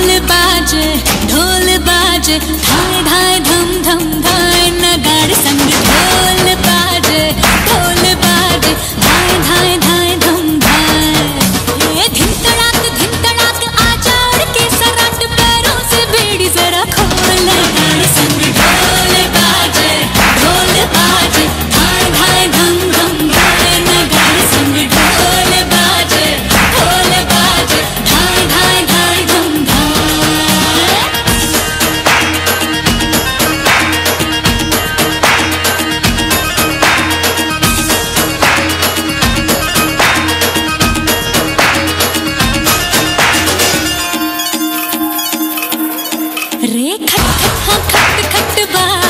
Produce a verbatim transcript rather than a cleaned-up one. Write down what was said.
ढोल बाजे ढोल बाजे धाय धाय धम धम धाय नगाड़े संग ढोल बाजे ढोल बाजे धाय धाय धाय धम धाय ये धिन तड़ाक धिन तड़ाक आजा उड़ के सराट पैरों से बेड़ी जरा खोल नगाड़े संग ढोल बाजे ढोल बाजे धाय धाय धम धम धाय नगाड़े संग ढोल बाजे ढोल बाजे धाय धाय धाय धम धाय। रे खट खट हाँ खट खट बा